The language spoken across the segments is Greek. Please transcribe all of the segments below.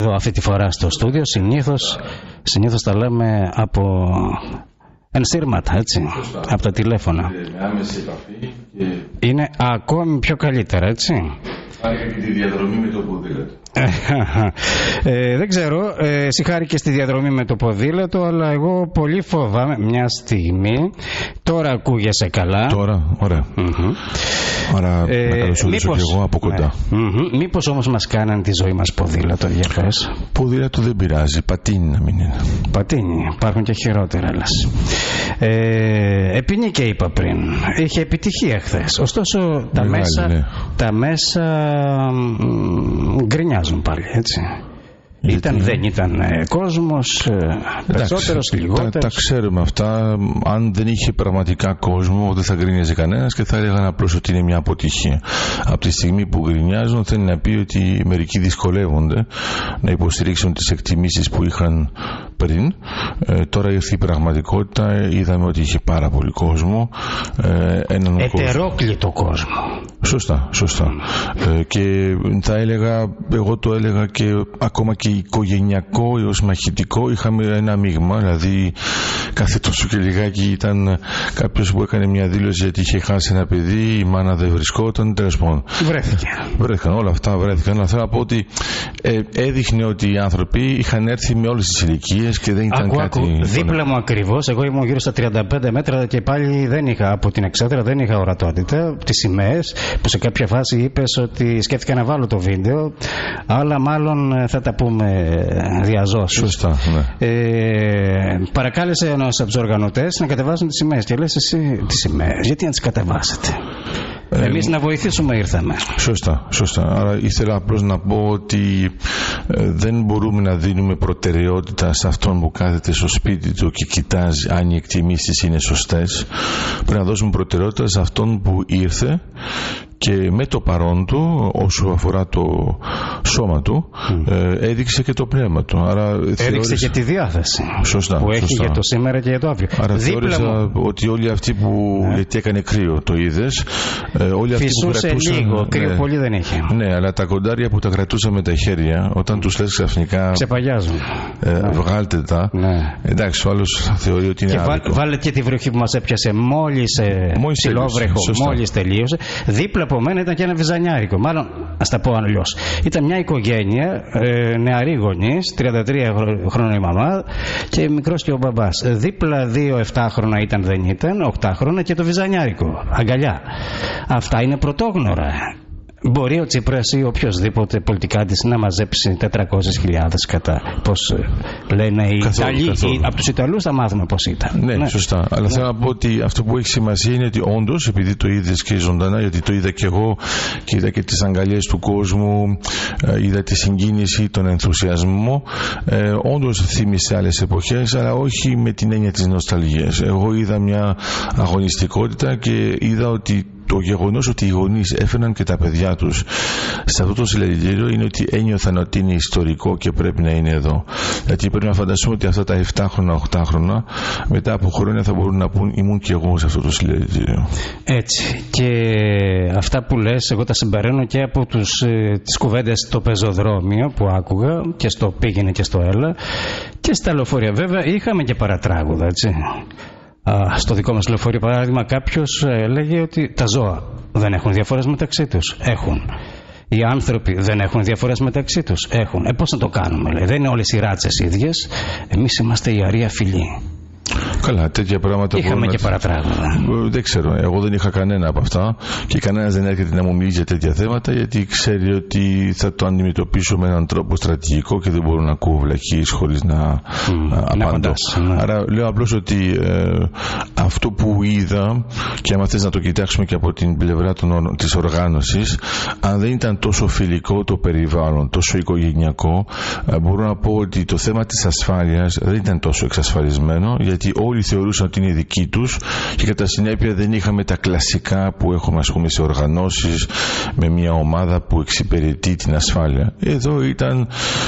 εδώ αυτή τη φορά στο στούντιο. Συνήθως τα λέμε από ενσύρματα, έτσι, από τα τηλέφωνα. Άμεση επαφή και... Είναι ακόμη πιο καλύτερα, έτσι. Χάρηκα και τη διαδρομή με το ποδήλατο. Δεν ξέρω, εσύ χάρηκες στη διαδρομή με το ποδήλατο, αλλά εγώ πολύ φοβάμαι μια στιγμή. Τώρα ακούγεσαι καλά. Τώρα, ωραία. Άρα να καλωσορίσω και εγώ από κοντά. Μήπως όμως μας κάνανε τη ζωή μας ποδήλατο, για πες. Ποδήλατο δεν πειράζει, πατίνι να μην είναι. Πατίνι, υπάρχουν και χειρότερα, λες. Επινίκε είπα πριν. Είχε επιτυχία χθες. Ωστόσο τα μέσα γκρινιάζουν πάλι, έτσι. Δεν ήταν κόσμος, περισσότερος, λιγότερος. Τα ξέρουμε αυτά. Αν δεν είχε πραγματικά κόσμο, δεν θα γκρινιάζει κανένας και θα έλεγαν απλώς ότι είναι μια αποτυχία. Από τη στιγμή που γκρινιάζουν, θέλει να πει ότι μερικοί δυσκολεύονται να υποστηρίξουν τις εκτιμήσεις που είχαν πριν. Τώρα ήρθε η πραγματικότητα, είδαμε ότι είχε πάρα πολύ κόσμο. Ετερόκλητο κόσμο. Σωστά. Και θα έλεγα, εγώ το έλεγα και ακόμα και οικογενειακό έως μαχητικό, είχαμε ένα μείγμα, δηλαδή κάθε τόσο και λιγάκι ήταν κάποιος που έκανε μια δήλωση γιατί είχε χάσει ένα παιδί, η μάνα δεν βρισκόταν, τέλος πάντων. Βρέθηκαν όλα αυτά, αλλά θέλω να πω ότι έδειχνε ότι οι άνθρωποι είχαν έρθει με όλες τις ηλικίες και δεν ήταν κάτι... Δίπλα μου ακριβώς, εγώ ήμουν γύρω στα 35 μέτρα και πάλι δεν είχα, από την εξέδρα δεν είχα ορατότητα, τις σημαίες που σε κάποια φάση είπες ότι σκέφτηκα να βάλω το βίντεο, αλλά μάλλον θα τα πούμε διαζώσεις. Σωστά, ναι. Παρακάλεσε ένας από τους οργανωτές να κατεβάσουν τις σημαίες και λες εσύ τις σημαίες, γιατί να τις κατεβάσετε? Εμείς να βοηθήσουμε ήρθαμε. Σωστά. Άρα ήθελα απλώς να πω ότι δεν μπορούμε να δίνουμε προτεραιότητα σε αυτόν που κάθεται στο σπίτι του και κοιτάζει αν οι εκτιμήσεις είναι σωστές. Πρέπει να δώσουμε προτεραιότητα σε αυτόν που ήρθε και με το παρόν του, όσο αφορά το σώμα του, έδειξε και το πνεύμα του. Άρα έδειξε και τη διάθεση που έχει για το σήμερα και για το αύριο. Άρα θεώρησα ότι όλοι αυτοί που... γιατί έκανε κρύο, το είδες, όλοι αυτοί που κρατούσαν... λίγο, κρύο πολύ δεν είχε. Ναι, αλλά τα κοντάρια που τα κρατούσαν με τα χέρια, όταν τους λες ξαφνικά... ξεπαγιάζουν. Βγάλτε τα. Ναι. Εντάξει, ο άλλος θεωρεί ότι είναι άδικο. Βάλε και τη βροχή που μας έπιασε μόλις ψιλόβρεχο, μόλις τελείωσε. Δίπλα από μένα ήταν και ένα βυζανιάρικο. Μάλλον, ας τα πω αλλιώς. Ήταν μια οικογένεια, νεαροί γονείς, 33 χρόνια η μαμά και μικρός και ο μπαμπάς. Δίπλα 2 7χρονα ήταν, δεν ήταν, 8χρονα και το βυζανιάρικο. Αγκαλιά. Αυτά είναι πρωτόγνωρα. Μπορεί ο Τσίπρας ή οποιοδήποτε πολιτικάντης να μαζέψει 400.000 κατά, πώς λένε οι Ιταλοί. Από τους Ιταλούς θα μάθουμε πώς ήταν. Ναι, σωστά. Αλλά θέλω να πω ότι αυτό που έχει σημασία είναι ότι όντως, επειδή το είδες και ζωντανά, γιατί το είδα και εγώ και είδα και τις αγκαλιές του κόσμου, είδα τη συγκίνηση, τον ενθουσιασμό, όντως θύμισε άλλες εποχές, αλλά όχι με την έννοια της νοσταλγίας. Εγώ είδα μια αγωνιστικότητα και είδα ότι το γεγονός ότι οι γονείς έφεραν και τα παιδιά τους σε αυτό το συλλαλητήριο είναι ότι ένιωθαν ότι είναι ιστορικό και πρέπει να είναι εδώ. Γιατί πρέπει να φανταστούμε ότι αυτά τα 7χρονα, 8χρονα μετά από χρόνια θα μπορούν να πούν ήμουν και εγώ σε αυτό το συλλαλητήριο. Έτσι. Και αυτά που λες εγώ τα συμπεραίνω και από τις κουβέντες στο πεζοδρόμιο που άκουγα και στο πήγαινε και στο έλα και στα λεωφορεία. Βέβαια είχαμε και παρατράγουδα, έτσι. Στο δικό μας λεωφορείο, παράδειγμα, κάποιος έλεγε ότι τα ζώα δεν έχουν διαφορές μεταξύ τους. Έχουν. Οι άνθρωποι δεν έχουν διαφορές μεταξύ τους. Έχουν. Πώς να το κάνουμε, λέει. Δεν είναι όλες οι ράτσες ίδιες. Εμείς είμαστε η αρεία φυλή. Καλά, τέτοια πράγματα είχαμε και παρατράγουδα. Δεν ξέρω, εγώ δεν είχα κανένα από αυτά και κανένας δεν έρχεται να μου μιλήσει για τέτοια θέματα γιατί ξέρει ότι θα το αντιμετωπίσω με έναν τρόπο στρατηγικό και δεν μπορώ να ακούω βλακίες χωρίς να απαντώ. Άρα λέω απλώς ότι αυτό που είδα, και άμα θες να το κοιτάξουμε και από την πλευρά της οργάνωσης, αν δεν ήταν τόσο φιλικό το περιβάλλον, τόσο οικογενειακό, μπορώ να πω ότι το θέμα της ασφάλειας δεν ήταν τόσο εξασφαλισμένο, γιατί όλοι θεωρούσαν ότι είναι δική τους και κατά συνέπεια δεν είχαμε τα κλασικά που έχουμε, ας πούμε, σε οργανώσεις με μια ομάδα που εξυπηρετεί την ασφάλεια. Εδώ ήταν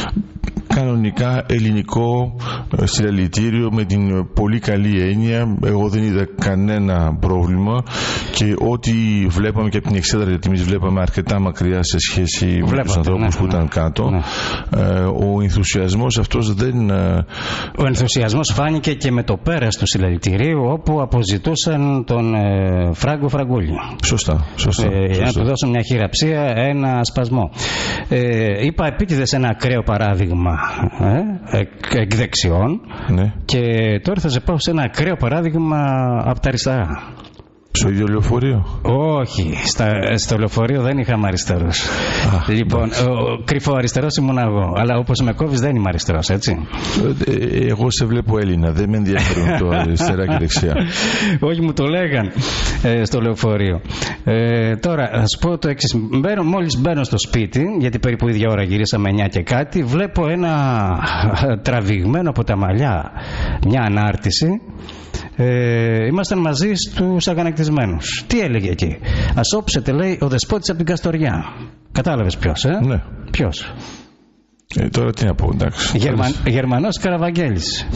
κανονικά ελληνικό συλλαλητήριο με την πολύ καλή έννοια. Εγώ δεν είδα κανένα πρόβλημα και ό,τι βλέπαμε και από την Εξέδρα, γιατί εμείς βλέπαμε αρκετά μακριά σε σχέση με τους ανθρώπους που ήταν κάτω, ο ενθουσιασμός αυτός δεν... Ο ενθουσιασμός φάνηκε και με το πέρας του συλλαλητηρίου, όπου αποζητούσαν τον Φράγκο Φραγκούλη. Σωστά. Να του δώσουν μια χειραψία, ένα σπασμό. Είπα επίτηδες ένα ακραίο παράδειγμα εκ δεξιών, ναι. Και τώρα θα σε πάω σε ένα ακραίο παράδειγμα από τα αριστερά. Στο ίδιο λεωφορείο? Όχι, στο λεωφορείο δεν είχαμε αριστερούς. Λοιπόν, κρυφό αριστερός ήμουν εγώ. Αλλά όπως με κόβεις δεν είμαι αριστερός, έτσι. Εγώ σε βλέπω Έλληνα, δεν με ενδιαφέρουν το αριστερά και δεξιά. Όχι, μου το λέγαν στο λεωφορείο. Τώρα, θα σου πω το εξής. Μόλις μπαίνω στο σπίτι, γιατί περίπου ίδια ώρα γυρίσαμε 9 και κάτι, βλέπω ένα τραβηγμένο από τα μαλλιά μια ανάρτηση. Ήμασταν μαζί στους αγανακτισμένους. Τι έλεγε εκεί? Ας όψετε, λέει, ο δεσπότης από την Καστοριά. Κατάλαβες ποιος, Ναι. Ποιος? Τώρα τι να πω, εντάξει. Γερμανός Καραβαγγέλης.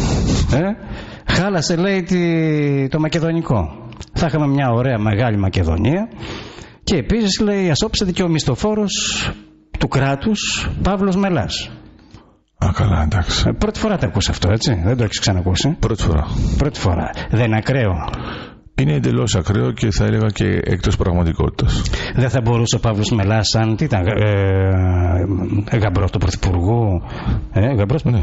Χάλασε, λέει, το μακεδονικό. Θα είχαμε μια ωραία μεγάλη Μακεδονία. Και επίσης, λέει, ας όψετε και ο μισθοφόρος του κράτους Παύλος Μελάς. Καλά, εντάξει. Πρώτη φορά το ακούς αυτό, έτσι? Δεν το έχεις ξανακούσει? Πρώτη φορά. Δεν είναι ακραίο? Είναι εντελώς ακραίο και θα έλεγα και εκτός πραγματικότητας. Δεν θα μπορούσε ο Παύλος Μελάς, αν τι ήταν, γαμπρός του Πρωθυπουργού, γαμπρός, ναι.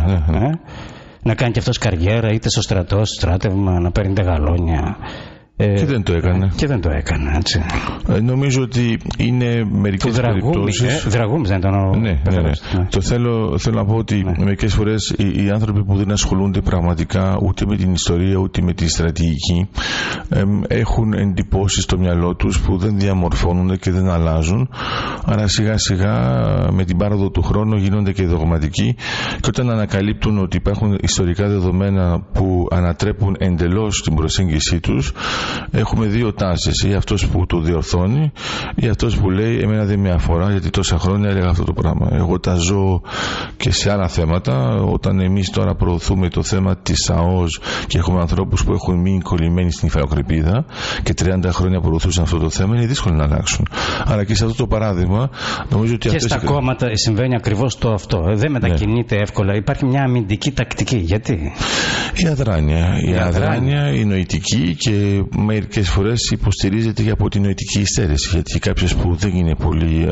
Να κάνει και αυτός καριέρα, είτε στο στρατό, στο στράτευμα, να παίρνει τα γαλόνια. Και δεν το έκανε. Έτσι. Νομίζω ότι είναι μερικές περιπτώσεις. Δραγούμης δεν ήταν Ναι. Το θέλω να πω ότι μερικές φορές οι άνθρωποι που δεν ασχολούνται πραγματικά ούτε με την ιστορία ούτε με τη στρατηγική έχουν εντυπώσεις στο μυαλό τους που δεν διαμορφώνονται και δεν αλλάζουν. Άρα σιγά σιγά με την πάροδο του χρόνου γίνονται και δογματικοί, και όταν ανακαλύπτουν ότι υπάρχουν ιστορικά δεδομένα που ανατρέπουν εντελώς την προσέγγιση τους, έχουμε δύο τάσεις: ή αυτός που το διορθώνει ή αυτός που λέει εμένα δεν με αφορά γιατί τόσα χρόνια έλεγα αυτό το πράγμα. Εγώ τα ζω και σε άλλα θέματα. Όταν εμείς τώρα προωθούμε το θέμα της ΑΟΣ και έχουμε ανθρώπους που έχουν μείνει κολλημένοι στην υφαλοκρηπίδα και 30 χρόνια προωθούσαν αυτό το θέμα, είναι δύσκολο να αλλάξουν. Άρα και σε αυτό το παράδειγμα νομίζω ότι και στα κόμματα συμβαίνει ακριβώς το αυτό. Δεν μετακινείται εύκολα. Υπάρχει μια αμυντική τακτική. Γιατί? Η αδράνεια, η νοητική, και μερικές φορές υποστηρίζεται και από την νοητική υστέρηση, γιατί κάποιος που δεν είναι πολύ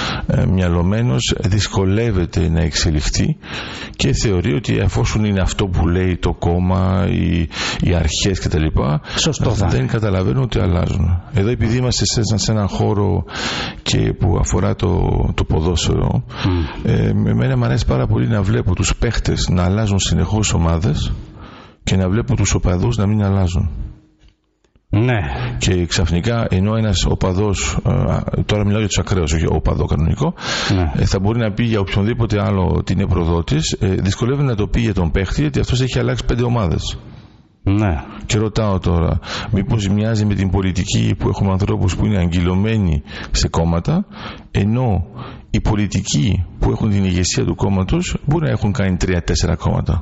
μυαλωμένος δυσκολεύεται να εξελιχθεί και θεωρεί ότι αφόσον είναι αυτό που λέει το κόμμα, οι αρχές κτλ, δεν καταλαβαίνουν ότι αλλάζουν. Εδώ επειδή είμαστε σε έναν χώρο και που αφορά το ποδόσφαιρο, εμένα μου αρέσει πάρα πολύ να βλέπω τους παίχτες να αλλάζουν συνεχώς ομάδες και να βλέπω τους οπαδούς να μην αλλάζουν. Ναι. Και ξαφνικά, ενώ ένας οπαδός, τώρα μιλάω για τους ακραίους, όχι οπαδό κανονικό, θα μπορεί να πει για οποιονδήποτε άλλο ότι είναι προδότης, δυσκολεύει να το πει για τον παίχτη, γιατί αυτός έχει αλλάξει 5 ομάδες. Ναι. Και ρωτάω τώρα, μήπως μοιάζει με την πολιτική που έχουμε ανθρώπους που είναι αγκυλωμένοι σε κόμματα, ενώ οι πολιτικοί που έχουν την ηγεσία του κόμματος μπορεί να έχουν κάνει 3-4 κόμματα.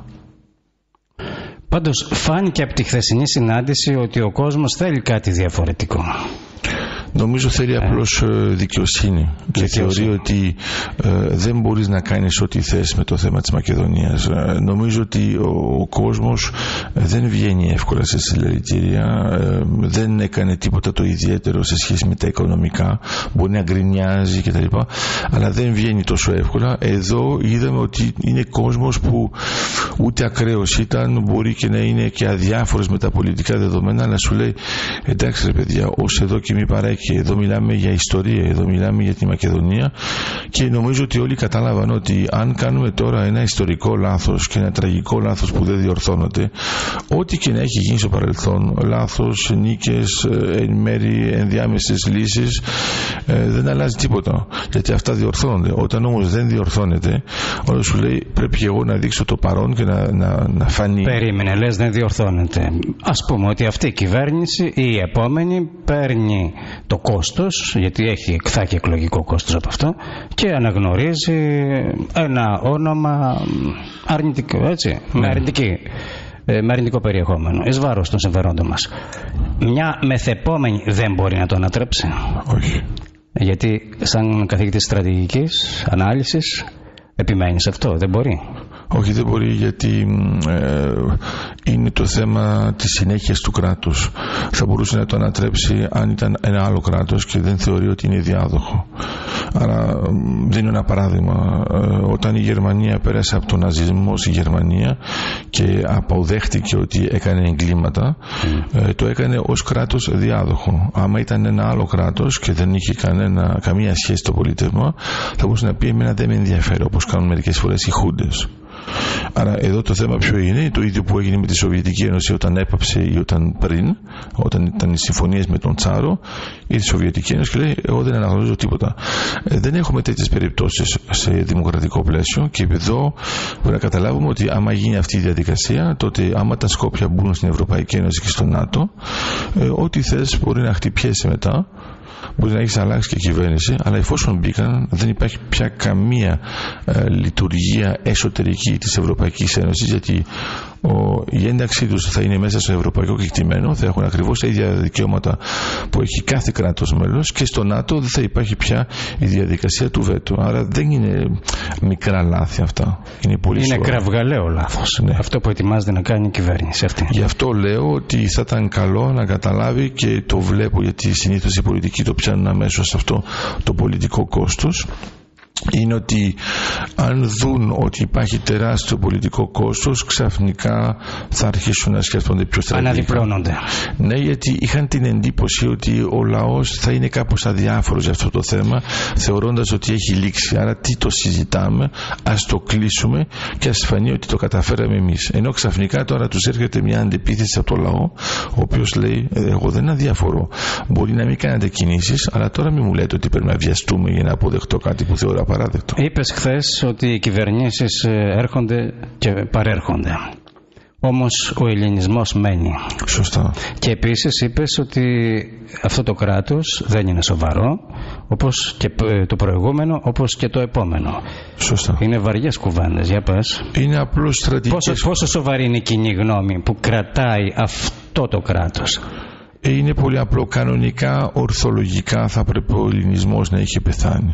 Πάντως φάνηκε από τη χθεσινή συνάντηση ότι ο κόσμος θέλει κάτι διαφορετικό. Νομίζω θέλει απλώς δικαιοσύνη και θεωρεί ότι δεν μπορείς να κάνεις ό,τι θες με το θέμα της Μακεδονίας. Νομίζω ότι ο κόσμος δεν βγαίνει εύκολα σε συλλαλητήρια, δεν έκανε τίποτα το ιδιαίτερο σε σχέση με τα οικονομικά, μπορεί να γκρινιάζει κτλ, αλλά δεν βγαίνει τόσο εύκολα. Εδώ είδαμε ότι είναι κόσμος που ούτε ακραίος ήταν, μπορεί και να είναι και αδιάφορος με τα πολιτικά δεδομένα, αλλά σου λέει εντάξει ρε παιδιά, ως εδώ και μη παρέχει. Εδώ μιλάμε για ιστορία, εδώ μιλάμε για τη Μακεδονία, και νομίζω ότι όλοι κατάλαβαν ότι αν κάνουμε τώρα ένα ιστορικό λάθος και ένα τραγικό λάθος που δεν διορθώνεται, ό,τι και να έχει γίνει στο παρελθόν, λάθος, νίκες, εν μέρη ενδιάμεσες λύσεις, δεν αλλάζει τίποτα, γιατί αυτά διορθώνονται. Όταν όμως δεν διορθώνεται, όλο σου λέει πρέπει και εγώ να δείξω το παρόν και να φανεί. Περίμενε, λες δεν διορθώνεται. Ας πούμε ότι αυτή η κυβέρνηση ή η επόμενη παίρνει το κόστος, γιατί θα έχει εκλογικό κόστος από αυτό, και αναγνωρίζει ένα όνομα αρνητικό, έτσι, με αρνητική με αρνητικό περιεχόμενο, εις βάρος των συμφερόντων μας. Μια μεθεπόμενη δεν μπορεί να το ανατρέψει. Όχι. Γιατί σαν καθηγητής στρατηγικής ανάλυσης επιμένει σε αυτό, δεν μπορεί. Όχι, δεν μπορεί, γιατί είναι το θέμα της συνέχειας του κράτους. Θα μπορούσε να το ανατρέψει αν ήταν ένα άλλο κράτος και δεν θεωρεί ότι είναι διάδοχο. Άρα δίνω ένα παράδειγμα. Όταν η Γερμανία πέρασε από τον ναζισμό στη Γερμανία και αποδέχτηκε ότι έκανε εγκλήματα, το έκανε ως κράτος διάδοχο. Άμα ήταν ένα άλλο κράτος και δεν είχε καμία σχέση το πολίτευμα, θα μπορούσε να πει εμένα δεν με ενδιαφέρει, όπως κάνουν μερικές φορές οι χούντες. Άρα εδώ το θέμα ποιο είναι? Το ίδιο που έγινε με τη Σοβιετική Ένωση όταν έπαψε ή όταν ήταν οι συμφωνίες με τον Τσάρο, η Σοβιετική Ένωση και λέει εγώ δεν αναγνωρίζω τίποτα. Δεν έχουμε τέτοιες περιπτώσεις σε δημοκρατικό πλαίσιο, και εδώ πρέπει να καταλάβουμε ότι άμα γίνει αυτή η διαδικασία, τότε άμα τα Σκόπια μπουν στην Ευρωπαϊκή Ένωση και στο ΝΑΤΟ, ό,τι θες μπορεί να χτυπιέσαι μετά. Μπορεί να έχει αλλάξει και κυβέρνηση, αλλά εφόσον μπήκαν, δεν υπάρχει πια καμία λειτουργία εσωτερική της Ευρωπαϊκής Ένωσης, γιατί η ένταξή τους θα είναι μέσα στο ευρωπαϊκό κεκτημένο, θα έχουν ακριβώς τα ίδια δικαιώματα που έχει κάθε κράτος μέλος, και στο ΝΑΤΟ δεν θα υπάρχει πια η διαδικασία του βέτο. Άρα δεν είναι μικρά λάθη αυτά. Είναι κραυγαλαίο λάθος. Ναι. Αυτό που ετοιμάζεται να κάνει η κυβέρνηση αυτή. Γι' αυτό λέω ότι θα ήταν καλό να καταλάβει, και το βλέπω γιατί συνήθως οι πολιτικοί το πιάνουν αμέσως αυτό το πολιτικό κόστος, είναι ότι αν δουν ότι υπάρχει τεράστιο πολιτικό κόστος, ξαφνικά θα αρχίσουν να σκέφτονται πιο στρατηγικά. Αναδιπλώνονται. Ναι, γιατί είχαν την εντύπωση ότι ο λαός θα είναι κάπως αδιάφορος για αυτό το θέμα, θεωρώντας ότι έχει λήξει. Άρα τι το συζητάμε, ας το κλείσουμε και ας φανεί ότι το καταφέραμε εμείς. Ενώ ξαφνικά τώρα τους έρχεται μια αντεπίθεση από το λαό, ο οποίος λέει εγώ δεν αδιαφορώ. Μπορεί να μην κάνετε κινήσεις, αλλά τώρα μην μου λέτε ότι πρέπει να βιαστούμε για να αποδεχτώ κάτι που θεωρώ απαράδεκτο. Είπες χθες ότι οι κυβερνήσεις έρχονται και παρέρχονται. Όμως ο ελληνισμός μένει. Σωστά. Και επίσης είπες ότι αυτό το κράτος δεν είναι σοβαρό, όπως και το προηγούμενο, όπως και το επόμενο. Σωστά. Είναι βαριές κουβέντες, για πες. Είναι απλώς στρατηγικές. Πόσο σοβαρή είναι η κοινή γνώμη που κρατάει αυτό το κράτος? Είναι πολύ απλό. Κανονικά, ορθολογικά θα πρέπει ο ελληνισμός να είχε πεθάνει.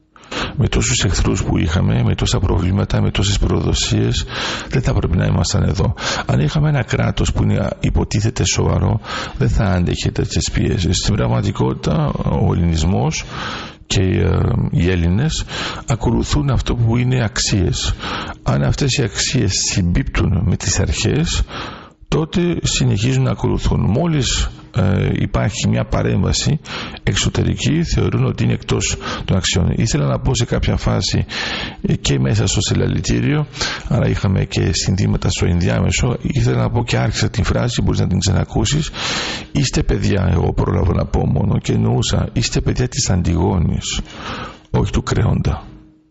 Με τόσους εχθρούς που είχαμε, με τόσα προβλήματα, με τόσες προδοσίες, δεν θα πρέπει να ήμασταν εδώ. Αν είχαμε ένα κράτος που υποτίθεται σοβαρό, δεν θα άντεχε τέτοιες πιέσεις. Στην πραγματικότητα ο ελληνισμός και οι Έλληνες ακολουθούν αυτό που είναι αξίες. Αν αυτές οι αξίες συμπίπτουν με τις αρχές, τότε συνεχίζουν να ακολουθούν. Μόλις υπάρχει μια παρέμβαση εξωτερική, θεωρούν ότι είναι εκτός των αξιών. Ήθελα να πω σε κάποια φάση και μέσα στο συλλαλητήριο, αλλά είχαμε και συνθήματα στο ενδιάμεσο, ήθελα να πω και άρχισα την φράση, μπορείς να την ξανακούσεις. Είστε παιδιά, εγώ πρόλαβα να πω μόνο, και εννοούσα, είστε παιδιά της Αντιγόνης, όχι του Κρέοντα.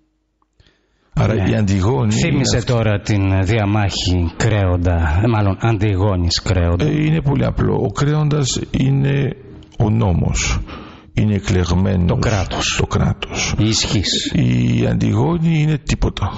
Άρα η Αντιγόνη. Θύμισε τώρα την διαμάχη Κρέοντα, μάλλον Αντιγόνης Κρέοντα. Είναι πολύ απλό. Ο Κρέοντας είναι ο νόμος. Είναι εκλεγμένος. Το κράτος. Η ισχύς. Η Αντιγόνη είναι τίποτα.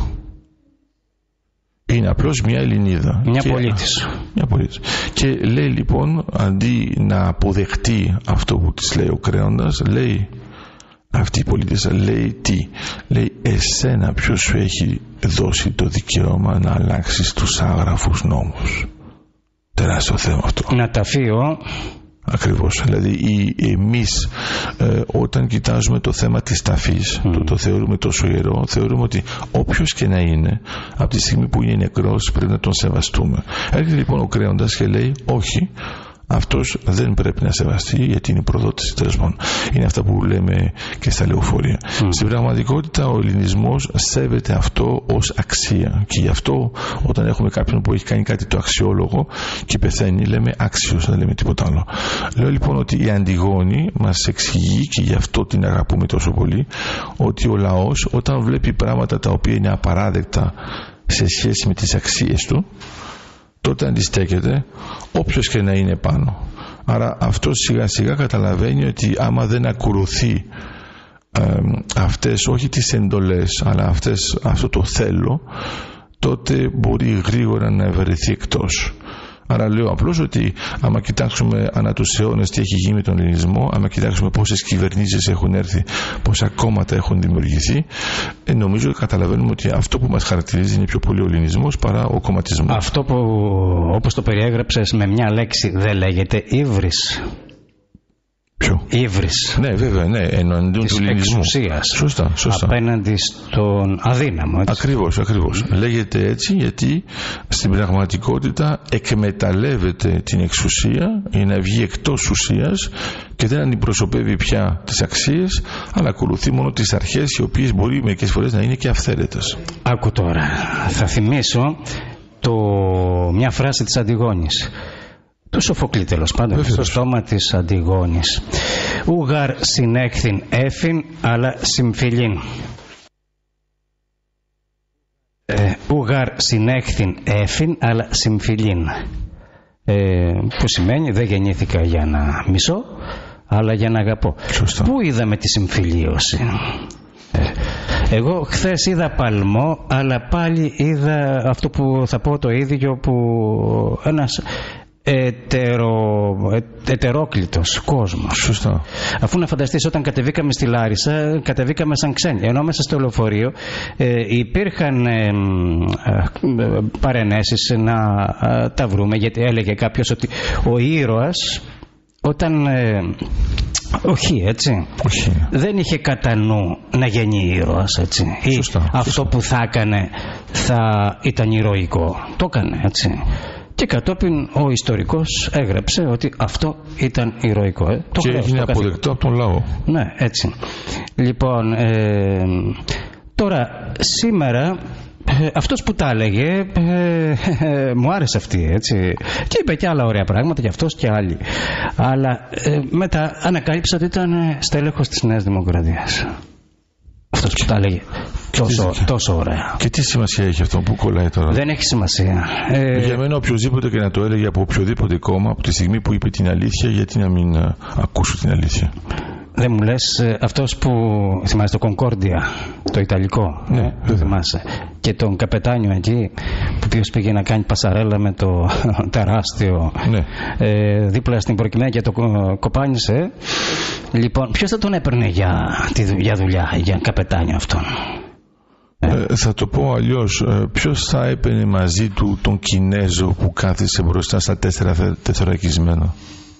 Είναι απλώς μια Ελληνίδα. Μια πολίτης. Και λέει λοιπόν, αντί να αποδεχτεί αυτό που της λέει ο Κρέοντας, λέει αυτή η πολίτησα, λέει τι? Λέει εσένα ποιος σου έχει δώσει το δικαίωμα να αλλάξεις τους άγραφους νόμους? Τεράστιο θέμα αυτό. Να τα φύγω. Ακριβώς. Δηλαδή εμείς όταν κοιτάζουμε το θέμα της ταφής, το θεωρούμε τόσο ιερό, θεωρούμε ότι όποιος και να είναι, από τη στιγμή που είναι νεκρός πρέπει να τον σεβαστούμε. Έρχεται λοιπόν ο Κρέοντας και λέει όχι, αυτός δεν πρέπει να σεβαστεί, γιατί είναι προδότης, τέλος πάντων. Είναι αυτά που λέμε και στα λεωφορεία. Στην πραγματικότητα ο ελληνισμός σέβεται αυτό ως αξία, και γι' αυτό όταν έχουμε κάποιον που έχει κάνει κάτι το αξιόλογο και πεθαίνει, λέμε άξιος, δεν λέμε τίποτα άλλο. Λέω λοιπόν ότι η Αντιγόνη μας εξηγεί, και γι' αυτό την αγαπούμε τόσο πολύ, ότι ο λαός όταν βλέπει πράγματα τα οποία είναι απαράδεκτα σε σχέση με τις αξίες του, τότε αντιστέκεται όποιος και να είναι πάνω. Άρα αυτό σιγά σιγά καταλαβαίνει ότι άμα δεν ακολουθεί αυτές, όχι τις εντολές, αλλά αυτό το θέλω, τότε μπορεί γρήγορα να βρεθεί εκτός. Άρα λέω απλώς ότι άμα κοιτάξουμε ανά τους αιώνες τι έχει γίνει με τον ελληνισμό, άμα κοιτάξουμε πόσες κυβερνήσεις έχουν έρθει, πόσα κόμματα έχουν δημιουργηθεί, νομίζω καταλαβαίνουμε ότι αυτό που μας χαρακτηρίζει είναι πιο πολύ ο ελληνισμός παρά ο κομματισμός. Αυτό που όπως το περιέγραψες με μια λέξη δεν λέγεται ύβρις? Ποιο? Ύβρις. Ναι, βέβαια, ναι, εναντίον του ελληνισμού. Εξουσίας. Σωστά. Απέναντι στον αδύναμο. Ακριβώς. Λέγεται έτσι γιατί στην πραγματικότητα εκμεταλλεύεται την εξουσία για να βγει εκτός ουσίας και δεν αντιπροσωπεύει πια τις αξίες, αλλά ακολουθεί μόνο τις αρχές, οι οποίες μπορεί μερικές φορές να είναι και αυθαίρετες. Άκου τώρα, θα θυμίσω μια φράση της Αντιγόνης, του Σοφοκλή τέλος πάντων, στο στόμα της Αντιγόνης. Ουγαρ συνέχθην έφην αλλά συμφιλήν. Ουγαρ συνέχθην έφην αλλά συμφιλήν. Που σημαίνει δεν γεννήθηκα για να μισώ, αλλά για να αγαπώ. Σωστά. Πού είδαμε τη συμφιλίωση? Εγώ χθες είδα παλμό, αλλά πάλι είδα αυτό που θα πω το ίδιο, που ένας ετερόκλητος κόσμος. Σωστά. Αφού να φανταστείς, όταν κατεβήκαμε στη Λάρισα, κατεβήκαμε σαν ξένοι, ενώ μέσα στο λεωφορείο υπήρχαν παρενέσεις να τα βρούμε, γιατί έλεγε κάποιος ότι ο ήρωας όταν όχι, έτσι. Όχι. Δεν είχε κατά νου να γεννεί ήρωας, έτσι. Σωστά. Αυτό που θα έκανε θα ήταν ηρωικό. Το έκανε, έτσι. Και κατόπιν ο ιστορικός έγραψε ότι αυτό ήταν ηρωικό. Και έγινε αποδεκτό από τον λαό. Ναι, έτσι. Λοιπόν, τώρα σήμερα αυτός που τα έλεγε μου άρεσε αυτή, έτσι, και είπε και άλλα ωραία πράγματα, και αυτός και άλλοι, αλλά μετά ανακάλυψα ότι ήταν στέλεχος της Νέας Δημοκρατίας αυτός που τα έλεγε τόσο ωραία. Και τι σημασία έχει αυτό που κολλάει τώρα? Δεν έχει σημασία. Για μένα οποιοδήποτε και να το έλεγε από οποιοδήποτε κόμμα, από τη στιγμή που είπε την αλήθεια, γιατί να μην ακούσω την αλήθεια? Δεν μου λες αυτός που θυμάσαι το Concordia, το Ιταλικό? Ναι, το θυμάσαι? Και τον καπετάνιο εκεί που πήγε να κάνει πασαρέλα με το τεράστιο, ναι, δίπλα στην προκειμένη και το κοπάνισε. Λοιπόν, ποιος θα τον έπαιρνε για δουλειά, για καπετάνιο αυτόν? Θα το πω αλλιώς. Ποιος θα έπαιρνε μαζί του τον Κινέζο που κάθισε μπροστά στα 4 τεθωρακισμένα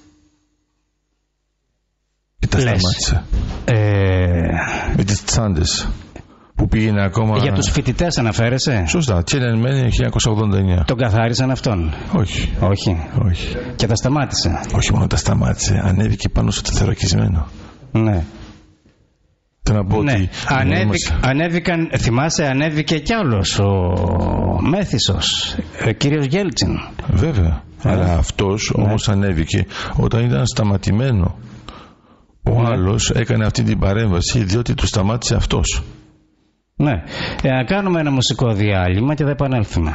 και τα σταμάτησε? Με τις τσάντες που πήγαινε ακόμα. Για τους φοιτητές αναφέρεσαι? Σωστά. Tiananmen 1989. Τον καθάρισαν αυτόν? Όχι. Και τα σταμάτησε? Όχι μόνο τα σταμάτησε, ανέβηκε πάνω στο τεθωρακισμένο. Ναι. Θέλω να πω ότι ανέβηκαν, θυμάσαι, ανέβηκε κι άλλος, ο Μέθησος, ο κύριος Γέλτσιν. Βέβαια. Αλλά αυτός όμως ανέβηκε όταν ήταν σταματημένο. Ο άλλος έκανε αυτή την παρέμβαση διότι του σταμάτησε αυτός. Ναι. Να κάνουμε ένα μουσικό διάλειμμα και θα επανέλθουμε.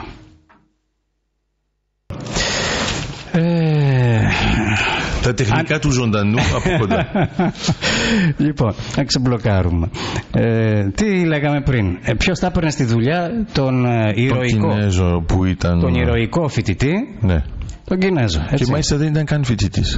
Τα τεχνικά του ζωντανού από κοντά. Λοιπόν, να ξεμπλοκάρουμε. Τι λέγαμε πριν? Ποιος θα έπαιρνε στη δουλειά τον ηρωικό? Τον Κινέζο που ήταν. Τον ηρωικό φοιτητή. Ναι. Τον Κινέζο. Έτσι. Και μάλιστα δεν ήταν καν φοιτητής.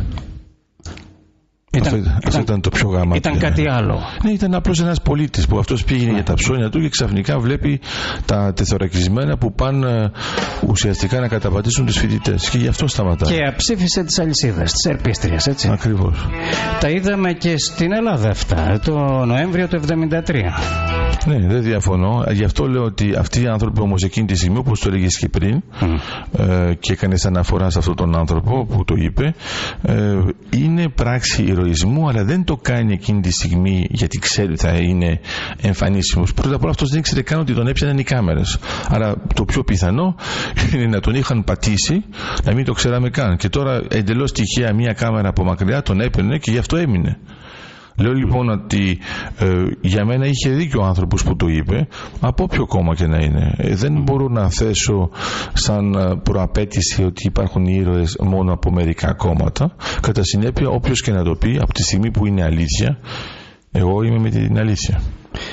Αυτό ήταν το πιο γάμα. Ήταν κάτι άλλο. Ναι, ήταν απλώς ένας πολίτης που αυτός πήγαινε για τα ψώνια του και ξαφνικά βλέπει τα τεθωρακισμένα που πάνε ουσιαστικά να καταπατήσουν τους φοιτητές. Και γι' αυτό σταματάει. Και αψήφισε τις αλυσίδες, τις ερπίστριες, έτσι. Ακριβώς. Τα είδαμε και στην Ελλάδα αυτά, το Νοέμβριο του 1973. Ναι, δεν διαφωνώ. Γι' αυτό λέω ότι αυτοί οι άνθρωποι όμως εκείνη τη στιγμή, όπως το έλεγες και πριν, και έκανες αναφορά σε αυτόν τον άνθρωπο που το είπε, είναι πράξη ηρωισμού, αλλά δεν το κάνει εκείνη τη στιγμή γιατί ξέρει ότι θα είναι εμφανίσιμος. Πρώτα απ' όλα αυτός δεν ήξερε καν ότι τον έπιαναν οι κάμερες. Άρα το πιο πιθανό είναι να τον είχαν πατήσει, να μην το ξέραμε καν. Και τώρα εντελώς τυχαία μία κάμερα από μακριά τον έπαιρνε και γι' αυτό έμεινε. Λέω λοιπόν ότι για μένα είχε δίκιο ο άνθρωπος που το είπε, από όποιο κόμμα και να είναι. Δεν μπορώ να θέσω σαν προαπέτηση ότι υπάρχουν ήρωες μόνο από μερικά κόμματα. Κατά συνέπεια, όποιος και να το πει, από τη στιγμή που είναι αλήθεια, εγώ είμαι με την αλήθεια.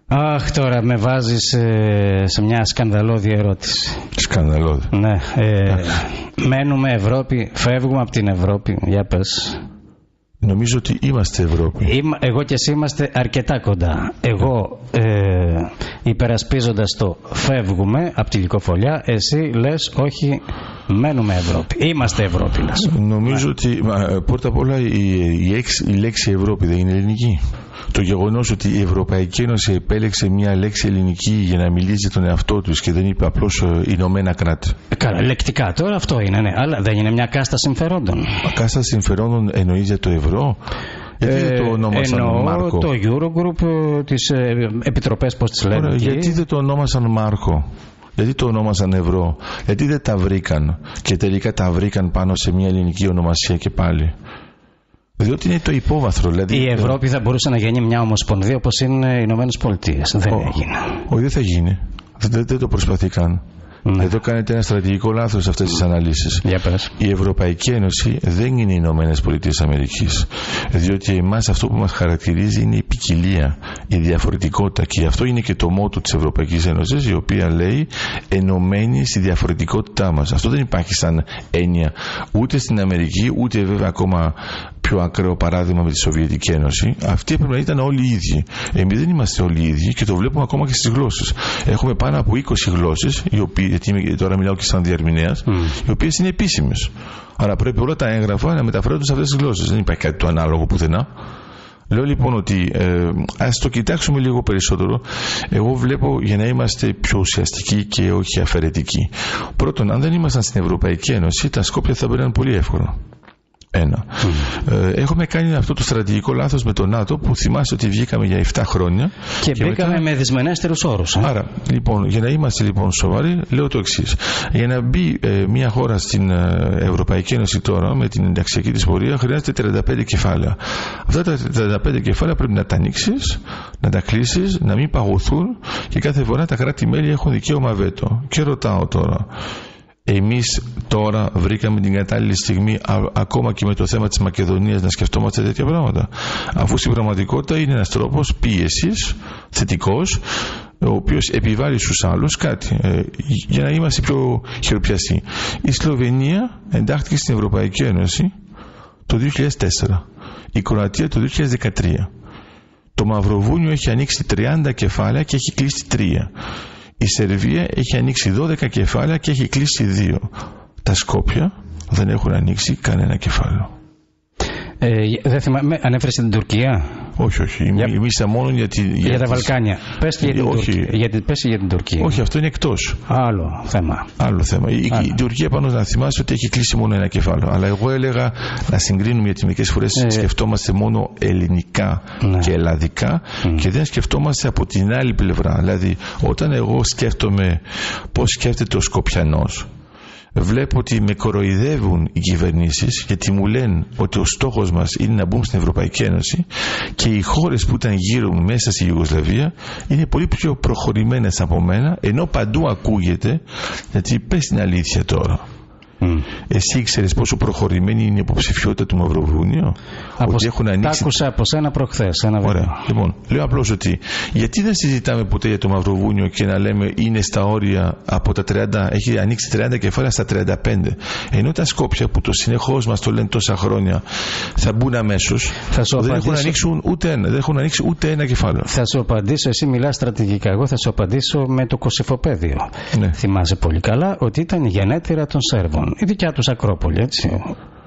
Αχ, τώρα με βάζεις σε μια σκανδαλώδη ερώτηση. Σκανδαλώδη. Ναι. Μένουμε Ευρώπη, φεύγουμε από την Ευρώπη. Για πες. Νομίζω ότι είμαστε Ευρώπη. Εγώ και εσύ είμαστε αρκετά κοντά. Εγώ υπερασπίζοντας το φεύγουμε από τη Λυκοφωλιά, εσύ λες όχι, μένουμε Ευρώπη. Είμαστε Ευρώπη, λες. Νομίζω ότι πρώτα απ' όλα η λέξη Ευρώπη δεν είναι ελληνική. Το γεγονός ότι η Ευρωπαϊκή Ένωση επέλεξε μια λέξη ελληνική για να μιλήσει για τον εαυτό του και δεν είπε απλώς Ηνωμένα Κράτη. Καλά, λεκτικά τώρα αυτό είναι, ναι, αλλά δεν είναι μια κάστα συμφερόντων. Κάστα συμφερόντων εννοείς για το ευρώ? Γιατί δεν το ονόμασαν Μάρκο? Το Eurogroup, τις επιτροπές, πώς τις λένε. Ωραία, γιατί δεν το ονόμασαν Μάρκο? Γιατί το ονόμασαν ευρώ? Γιατί δεν τα βρήκαν και τελικά τα βρήκαν πάνω σε μια ελληνική ονομασία και πάλι? Διότι είναι το υπόβαθρο. Δηλαδή η Ευρώπη θα μπορούσε να γίνει μια ομοσπονδία όπως είναι οι Ηνωμένες Πολιτείες. Δεν έγινε. Όχι, δεν θα γίνει. Δεν το προσπαθεί καν. Ναι. Εδώ κάνετε ένα στρατηγικό λάθος σε αυτές τις αναλύσεις. Η Ευρωπαϊκή Ένωση δεν είναι οι Ηνωμένες Πολιτείες Αμερικής. Διότι εμάς αυτό που μας χαρακτηρίζει είναι η ποικιλία, η διαφορετικότητα. Και αυτό είναι και το μότο της Ευρωπαϊκής Ένωσης, η οποία λέει ενωμένη στη διαφορετικότητά μας. Αυτό δεν υπάρχει σαν έννοια ούτε στην Αμερική, ούτε βέβαια ακόμα πιο ακραίο παράδειγμα με τη Σοβιετική Ένωση. Αυτοί έπρεπε να ήταν όλοι οι ίδιοι. Εμείς δεν είμαστε όλοι οι ίδιοι και το βλέπουμε ακόμα και στις γλώσσες. Έχουμε πάνω από 20 γλώσσες, γιατί τώρα μιλάω και σαν διερμηνέας, οι οποίες είναι επίσημες. Άρα πρέπει όλα τα έγγραφα να μεταφράζονται σε αυτές τις γλώσσες. Δεν υπάρχει κάτι το ανάλογο πουθενά. Λέω λοιπόν ότι ας το κοιτάξουμε λίγο περισσότερο. Εγώ βλέπω για να είμαστε πιο ουσιαστικοί και όχι αφαιρετικοί. Πρώτον, αν δεν ήμασταν στην Ευρωπαϊκή Ένωση, τα Σκόπια θα μπαίναν πολύ εύκολα. Έχουμε κάνει αυτό το στρατηγικό λάθος με το ΝΑΤΟ, που θυμάστε ότι βγήκαμε για 7 χρόνια και μπήκαμε μετά με δυσμενέστερους όρους. Άρα λοιπόν, για να είμαστε λοιπόν σοβαροί, λέω το εξής: για να μπει μια χώρα στην Ευρωπαϊκή Ένωση τώρα με την ενταξιακή της πορεία, χρειάζεται 35 κεφάλαια. Αυτά τα 35 κεφάλαια πρέπει να τα ανοίξεις, να τα κλείσεις, να μην παγωθούν, και κάθε φορά τα κράτη-μέλη έχουν δικαίωμα βέτο. Και ρωτάω τώρα, εμείς τώρα βρήκαμε την κατάλληλη στιγμή, ακόμα και με το θέμα της Μακεδονίας, να σκεφτόμαστε τέτοια πράγματα? Αφού στην πραγματικότητα είναι ένας τρόπος πίεσης θετικός, ο οποίος επιβάλλει στους άλλους κάτι, για να είμαστε πιο χειροπιαστοί. Η Σλοβενία εντάχθηκε στην Ευρωπαϊκή Ένωση το 2004, η Κροατία το 2013. Το Μαυροβούνιο έχει ανοίξει 30 κεφάλαια και έχει κλείσει 3. Η Σερβία έχει ανοίξει 12 κεφάλαια και έχει κλείσει 2. Τα Σκόπια δεν έχουν ανοίξει κανένα κεφάλαιο. Δεν θυμάμαι, ανέφερες την Τουρκία? Όχι, μίλησα μόνο για τα Βαλκάνια. Πες για την Τουρκία. Όχι, αυτό είναι εκτός. Άλλο θέμα. Η Τουρκία, πάνω να θυμάσαι ότι έχει κλείσει μόνο ένα κεφάλαιο. Αλλά εγώ έλεγα να συγκρίνουμε, γιατί μερικές φορές σκεφτόμαστε μόνο ελληνικά και ελλαδικά και δεν σκεφτόμαστε από την άλλη πλευρά. Δηλαδή, όταν εγώ σκέφτομαι πώς σκέφτεται ο Σκοπιανός, βλέπω ότι με κοροϊδεύουν οι κυβερνήσεις, γιατί μου λένε ότι ο στόχος μας είναι να μπούμε στην Ευρωπαϊκή Ένωση, και οι χώρες που ήταν γύρω μου μέσα στη Ιουγκοσλαβία είναι πολύ πιο προχωρημένες από μένα, ενώ παντού ακούγεται, γιατί πες την αλήθεια τώρα, εσύ ξέρεις πόσο προχωρημένη είναι η υποψηφιότητα του Μαυροβούνιο? Ότι έχουν ανοίξει... Τα άκουσα από σένα προχθές. Ωραία. Λοιπόν, λέω απλώς ότι γιατί δεν συζητάμε ποτέ για το Μαυροβούνιο και να λέμε είναι στα όρια από τα 30, έχει ανοίξει 30 κεφάλαια στα 35, ενώ τα Σκόπια που το συνεχώς μας το λένε τόσα χρόνια θα μπουν αμέσως, δεν έχουν ανοίξει ούτε ένα κεφάλαιο. Θα σου απαντήσω, εσύ μιλάς στρατηγικά, εγώ θα σου απαντήσω με το Κωσυφοπαίδιο. Ναι. Θυμάσαι πολύ καλά ότι ήταν η γενέτειρα των Σέρβων, η δικιά τους Ακρόπολη, έτσι.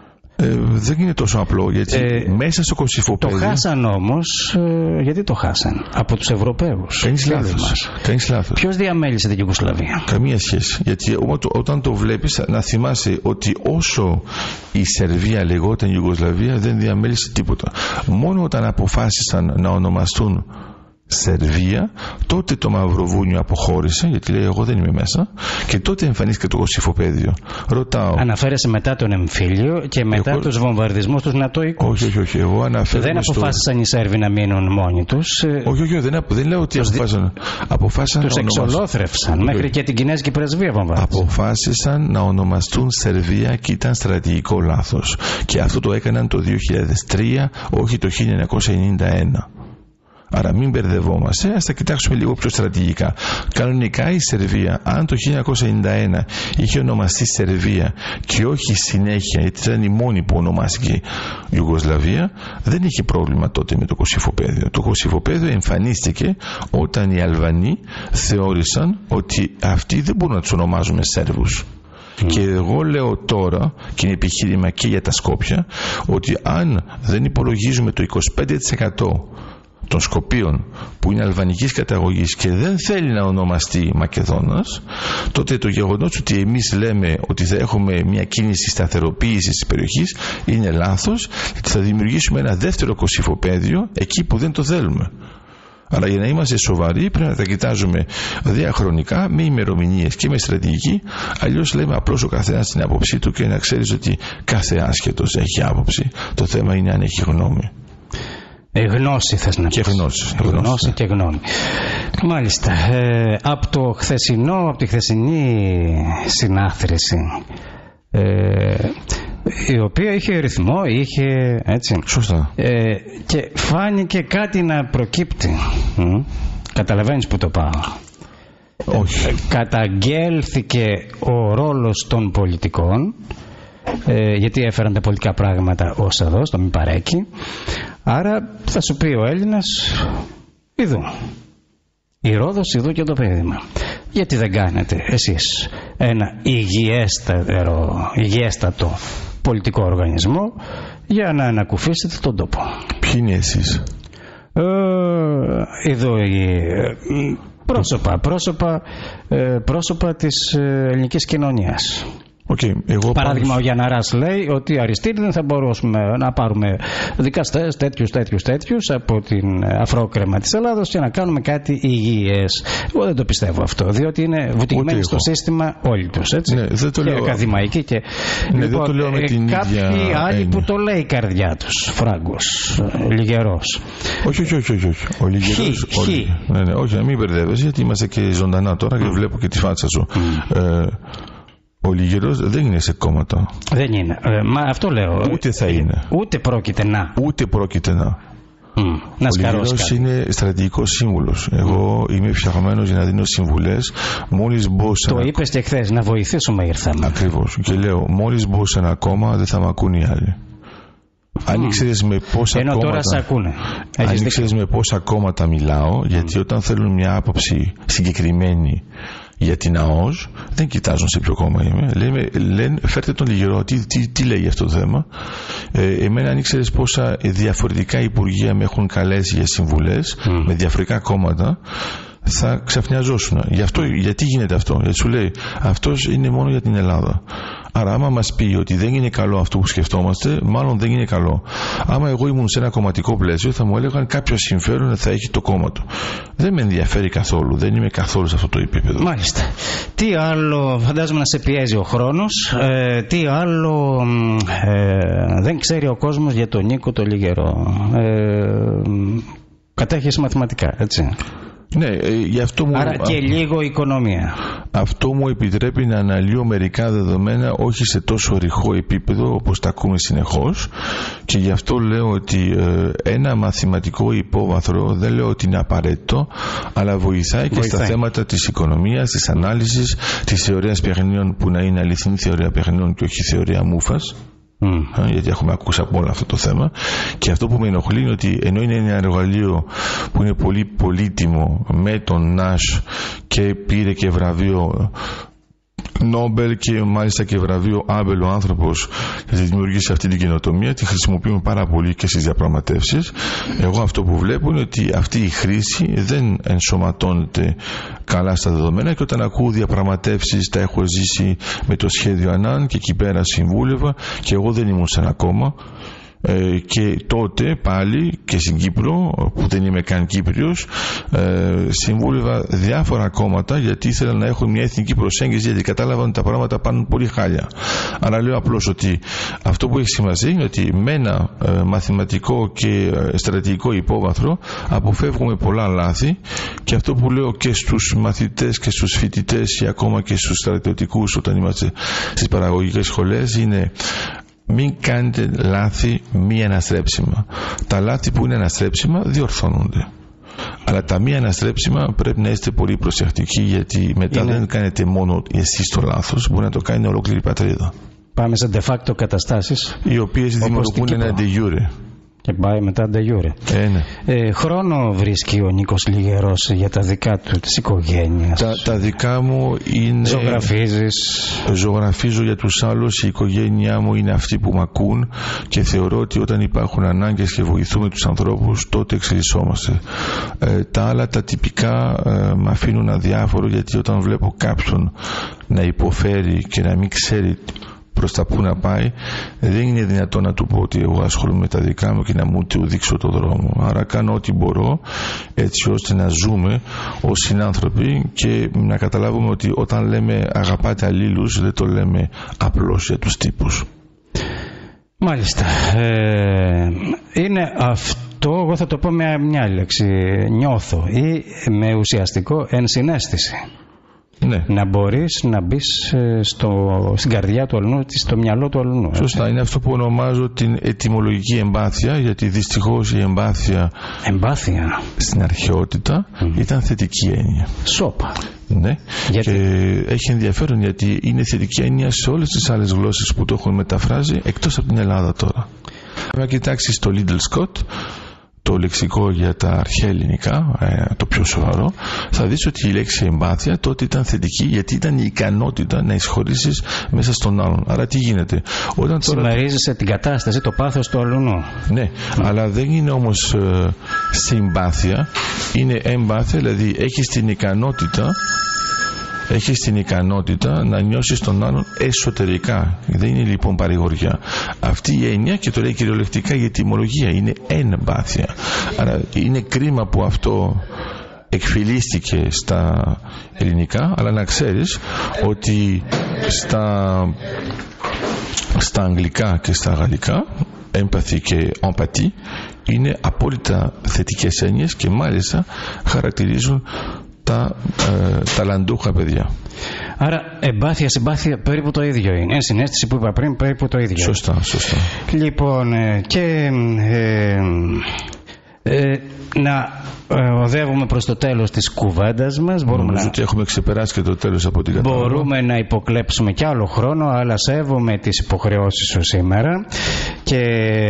Δεν είναι τόσο απλό, γιατί μέσα στο Κωσυφοπαίδιο... Το χάσαν όμως, γιατί το χάσαν? Από τους Ευρωπαίους. Κάνεις λάθος. Ποιος διαμέλυσε την Ιουγκοσλαβία? Καμία σχέση. Γιατί όταν το βλέπεις, να θυμάσαι ότι όσο η Σερβία λεγόταν Ιουγκοσλαβία, δεν διαμέλυσε τίποτα. Μόνο όταν αποφάσισαν να ονομαστούν Σερβία, τότε το Μαυροβούνιο αποχώρησε, γιατί λέει εγώ δεν είμαι μέσα, και τότε εμφανίστηκε το Κωσυφοπαίδιο. Ρωτάω. Αναφέρεσαι μετά τον εμφύλιο και μετά τους βομβαρδισμούς τους νατοικούς. Όχι. Εγώ αναφέρομαι. Δεν αποφάσισαν οι Σέρβοι να μείνουν μόνοι τους. Όχι, δεν λέω ότι αποφάσισαν. Τους εξολόθρευσαν. Μέχρι και την Κινέζικη πρεσβεία βομβάρδισαν. Αποφάσισαν να ονομαστούν Σερβία και ήταν στρατηγικό λάθος. Και αυτό το έκαναν το 2003, όχι το 1991. Άρα μην μπερδευόμαστε, ας τα κοιτάξουμε λίγο πιο στρατηγικά. Κανονικά η Σερβία, αν το 1991 είχε ονομαστεί Σερβία και όχι συνέχεια, γιατί ήταν η μόνη που ονομάστηκε Ιουγκοσλαβία, δεν είχε πρόβλημα τότε με το Κωσυφοπαίδιο. Το Κωσυφοπαίδιο εμφανίστηκε όταν οι Αλβανοί θεώρησαν ότι αυτοί δεν μπορούν να τους ονομάζουμε Σέρβους. Και εγώ λέω τώρα, και είναι επιχείρημα και για τα Σκόπια, ότι αν δεν υπολογίζουμε το 25% των Σκοπίων που είναι αλβανικής καταγωγής και δεν θέλει να ονομαστεί Μακεδόνας, τότε το γεγονός ότι εμείς λέμε ότι θα έχουμε μια κίνηση σταθεροποίησης της περιοχής είναι λάθος, γιατί θα δημιουργήσουμε ένα δεύτερο Κωσυφοπαίδιο εκεί που δεν το θέλουμε. Αλλά για να είμαστε σοβαροί πρέπει να τα κοιτάζουμε διαχρονικά, με ημερομηνίες και με στρατηγική. Αλλιώς λέμε απλώς ο καθένας την άποψή του, και να ξέρεις ότι κάθε άσχετος έχει άποψη. Το θέμα είναι αν έχει γνώμη. Γνώση θες να πεις. Και γνώση και γνώμη. Μάλιστα. Από τη χθεσινή συνάθρηση, η οποία είχε ρυθμό, είχε έτσι. Σωστά. Και φάνηκε κάτι να προκύπτει. Καταλαβαίνεις που το πάω? Όχι. Καταγγέλθηκε ο ρόλος των πολιτικών, γιατί έφεραν τα πολιτικά πράγματα ως εδώ, στο μη παρέκει. Άρα θα σου πει ο Έλληνας, ειδού η Ρόδος, ειδού και το πέδημα. Γιατί δεν κάνετε εσείς ένα υγιέστατο πολιτικό οργανισμό για να ανακουφίσετε τον τόπο? Ποιοι είναι εσείς? Εδώ πρόσωπα της ελληνικής κοινωνίας. Εγώ παράδειγμα, ο Γιανναράς λέει ότι η Αριστίδη δεν θα μπορούσαμε να πάρουμε δικαστές τέτοιους από την αφρόκρεμα της Ελλάδος και να κάνουμε κάτι υγιές. Εγώ δεν το πιστεύω αυτό, διότι είναι βουτυγμένοι στο σύστημα όλοι τους, έτσι. Ναι, δεν το και λέω. ακαδημαϊκοί και δεν το λέω με την κάποιοι άλλοι που το λέει η καρδιά τους. Φράγκος, Λιγερός. Όχι. Ο Λιγερός. Όχι, να μην μπερδεύεσαι, γιατί είμαστε και ζωντανά τώρα και βλέπω και τη φάτσα σου. Ο Λιγερός δεν είναι σε κόμματα. Δεν είναι. Μα αυτό λέω. Ούτε θα είναι. Ούτε πρόκειται να. Ο Λιγερός είναι στρατηγικός σύμβουλος. Εγώ είμαι φτιαγμένος για να δίνω συμβουλές. Μόλις μπω σε το είπες και χθες, να βοηθήσουμε ήρθαμε. Ακριβώς. Και λέω, μόλις μπω σε ένα κόμμα δεν θα με ακούν οι άλλοι. Αν ήξερες με πόσα κόμματα, τώρα σε ακούνε. Αν ήξερες με πόσα κόμματα μιλάω, γιατί όταν θέλουν μια άποψη συγκεκριμένη για την ΑΟΣ, δεν κοιτάζουν σε ποιο κόμμα είμαι. Λένε φέρτε τον Λιγερό, τι λέει αυτό το θέμα. Εμένα, αν ήξερες πόσα διαφορετικά υπουργεία με έχουν καλέσει για συμβουλές με διαφορετικά κόμματα, θα ξαφνιαζόσουν. Γιατί γίνεται αυτό? Γιατί σου λέει αυτός είναι μόνο για την Ελλάδα. Άρα άμα μας πει ότι δεν είναι καλό αυτό που σκεφτόμαστε, μάλλον δεν είναι καλό. Άμα εγώ ήμουν σε ένα κομματικό πλαίσιο, θα μου έλεγαν κάποιο συμφέρον θα έχει το κόμμα του. Δεν με ενδιαφέρει καθόλου. Δεν είμαι καθόλου σε αυτό το επίπεδο. Μάλιστα. Τι άλλο, φαντάζομαι να σε πιέζει ο χρόνος, τι άλλο δεν ξέρει ο κόσμος για τον Νίκο το Λιγερό. Κατέχεις μαθηματικά, έτσι. Ναι, γι' αυτό μου... Άρα και λίγο οικονομία. Αυτό μου επιτρέπει να αναλύω μερικά δεδομένα, όχι σε τόσο ρηχό επίπεδο όπως τα ακούμε συνεχώς, και γι' αυτό λέω ότι ένα μαθηματικό υπόβαθρο δεν λέω ότι είναι απαραίτητο, αλλά βοηθάει και στα θέματα της οικονομίας, της ανάλυσης, της θεωρίας παιχνιδιών, που να είναι αληθινή θεωρία παιχνιδιών και όχι θεωρία μούφας. Γιατί έχουμε ακούσει από όλο αυτό το θέμα, και αυτό που με ενοχλεί είναι ότι ενώ είναι ένα εργαλείο που είναι πολύ πολύτιμο με τον Νάσ και πήρε και βραβείο Νόμπελ και μάλιστα και βραβείο Άμπελ ο άνθρωπος για τη δημιουργήσει αυτή την καινοτομία, τη χρησιμοποιούμε πάρα πολύ και στις διαπραγματεύσεις. Εγώ αυτό που βλέπω είναι ότι αυτή η χρήση δεν ενσωματώνεται καλά στα δεδομένα, και όταν ακούω διαπραγματεύσεις, τα έχω ζήσει με το σχέδιο Ανάν και εκεί πέρα συμβούλευα, και εγώ δεν ήμουν σε ένα κόμμα. Και τότε πάλι και στην Κύπρο, που δεν είμαι καν Κύπριος, συμβούλευα διάφορα κόμματα, γιατί ήθελα να έχω μια εθνική προσέγγιση, γιατί κατάλαβα ότι τα πράγματα πάνε πολύ χάλια. Άρα λέω απλώς ότι αυτό που έχει σημασία είναι ότι με ένα μαθηματικό και στρατηγικό υπόβαθρο αποφεύγουμε πολλά λάθη, και αυτό που λέω και στους μαθητές και στους φοιτητές και ακόμα και στους στρατιωτικούς όταν είμαστε στις παραγωγικές σχολές είναι: μην κάνετε λάθη μη αναστρέψιμα. Τα λάθη που είναι αναστρέψιμα διορθώνονται. Αλλά τα μη αναστρέψιμα πρέπει να είστε πολύ προσεκτικοί, γιατί μετά δεν κάνετε μόνο εσείς το λάθος, μπορεί να το κάνει ολόκληρη η πατρίδα. Πάμε σε de facto καταστάσεις, οι οποίες δημιουργούν ένα de jure. Και πάει μετά de jure. Ναι. Χρόνο βρίσκει ο Νίκος Λιγερός για τα δικά του, της οικογένειας? Τα δικά μου είναι... Ζωγραφίζω για τους άλλους. Η οικογένειά μου είναι αυτοί που μ' ακούν, και θεωρώ ότι όταν υπάρχουν ανάγκες και βοηθούμε τους ανθρώπους, τότε εξελισσόμαστε. Τα άλλα, τα τυπικά, με αφήνουν αδιάφορο, γιατί όταν βλέπω κάποιον να υποφέρει και να μην ξέρει προς τα που να πάει, δεν είναι δυνατόν να του πω ότι εγώ ασχολούμαι με τα δικά μου και να μου του δείξω το δρόμο. Άρα κάνω ό,τι μπορώ, έτσι ώστε να ζούμε ως συνάνθρωποι και να καταλάβουμε ότι όταν λέμε αγαπάτε αλλήλους, δεν το λέμε απλώς για τους τύπους. Μάλιστα. Είναι αυτό, εγώ θα το πω με μια λέξη, νιώθω, ή με ουσιαστικό ενσυναίσθηση. Ναι. Να μπορείς να μπεις στην καρδιά του αλλού, στο μυαλό του αλλού. Σωστά, είναι αυτό που ονομάζω την ετυμολογική εμπάθεια, γιατί δυστυχώς η εμπάθεια στην αρχαιότητα ήταν θετική έννοια. Σόπα. Ναι. Γιατί? Και έχει ενδιαφέρον, γιατί είναι θετική έννοια σε όλες τις άλλες γλώσσες που το έχουν μεταφράσει, εκτός από την Ελλάδα τώρα. Αν κοιτάξεις το Liddell Scott, το λεξικό για τα αρχαία ελληνικά, το πιο σοβαρό, θα δεις ότι η λέξη εμπάθεια τότε ήταν θετική, γιατί ήταν η ικανότητα να εισχωρήσεις μέσα στον άλλον. Άρα τι γίνεται? Όταν συμμερίζεσαι την κατάσταση, το πάθος του αλλού. Ναι, αλλά δεν είναι όμως συμπάθεια, είναι εμπάθεια, δηλαδή έχεις την ικανότητα να νιώσεις τον άλλον εσωτερικά. Δεν είναι λοιπόν παρηγοριά. Αυτή η έννοια, και το λέει κυριολεκτικά η ετυμολογία, είναι εμπάθεια. Άρα είναι κρίμα που αυτό εκφυλίστηκε στα ελληνικά, αλλά να ξέρεις ότι στα αγγλικά και στα γαλλικά empathy και empathie είναι απόλυτα θετικές έννοιες, και μάλιστα χαρακτηρίζουν τα ταλαντούχα παιδιά. Άρα εμπάθεια, συμπάθεια περίπου το ίδιο είναι. Συναίσθηση που είπα πριν, περίπου το ίδιο. Σωστά. Λοιπόν, και να οδεύουμε προς το τέλος της κουβέντας μας. Νομίζω ότι έχουμε ξεπεράσει και το τέλος από την κατάλαβα. Μπορούμε να υποκλέψουμε κι άλλο χρόνο, αλλά σέβομαι τις υποχρεώσεις σου σήμερα και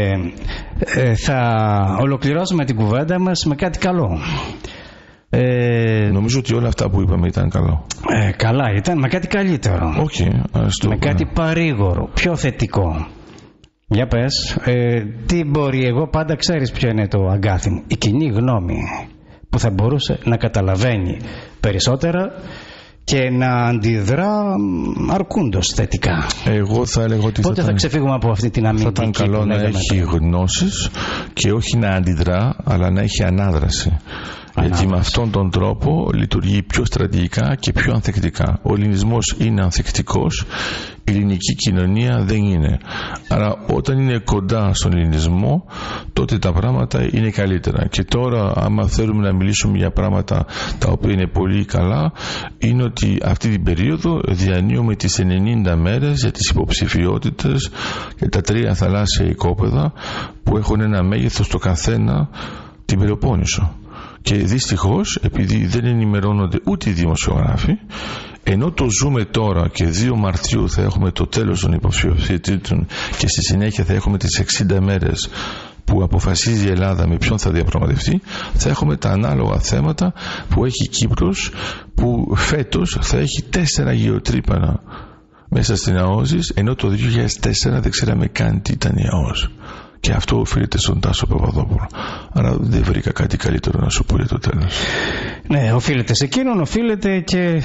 θα ολοκληρώσουμε την κουβέντα μας με κάτι καλό. Νομίζω ότι όλα αυτά που είπαμε ήταν καλό. Καλά ήταν, με κάτι καλύτερο. Με κάτι παρήγορο, πιο θετικό. Για πες, τι μπορεί, εγώ πάντα ξέρεις ποιο είναι το αγκάθι μου, η κοινή γνώμη που θα μπορούσε να καταλαβαίνει περισσότερα και να αντιδρά αρκούντος θετικά. Εγώ θα έλεγα ότι πότε θα ξεφύγουμε από αυτή την αμυντική? Θα ήταν καλό να έχει γνώσεις και όχι να αντιδρά, αλλά να έχει ανάδραση. Γιατί με αυτόν τον τρόπο λειτουργεί πιο στρατηγικά και πιο ανθεκτικά. Ο ελληνισμός είναι ανθεκτικός, η ελληνική κοινωνία δεν είναι. Άρα όταν είναι κοντά στον ελληνισμό, τότε τα πράγματα είναι καλύτερα. Και τώρα, άμα θέλουμε να μιλήσουμε για πράγματα τα οποία είναι πολύ καλά, είναι ότι αυτή την περίοδο διανύουμε τις 90 μέρες για τις υποψηφιότητες και τα 3 θαλάσσια οικόπεδα που έχουν ένα μέγεθος το καθένα την Πελοπόννησο. Και δυστυχώς, επειδή δεν ενημερώνονται ούτε οι δημοσιογράφοι, ενώ το ζούμε τώρα και 2 Μαρτιού θα έχουμε το τέλος των υποψηφιότητων και στη συνέχεια θα έχουμε τις 60 μέρες που αποφασίζει η Ελλάδα με ποιον θα διαπραγματευτεί, θα έχουμε τα ανάλογα θέματα που έχει η Κύπρος, που φέτος θα έχει 4 γεωτρύπανα μέσα στην ΑΟΣ, ενώ το 2004 δεν ξέραμε καν τι ήταν η ΑΟΣ. Και αυτό οφείλεται στον Τάσο Παπαδόπουλο. Άρα δεν βρήκα κάτι καλύτερο να σου πω για το τέλος. Ναι, οφείλεται σε εκείνον, οφείλεται και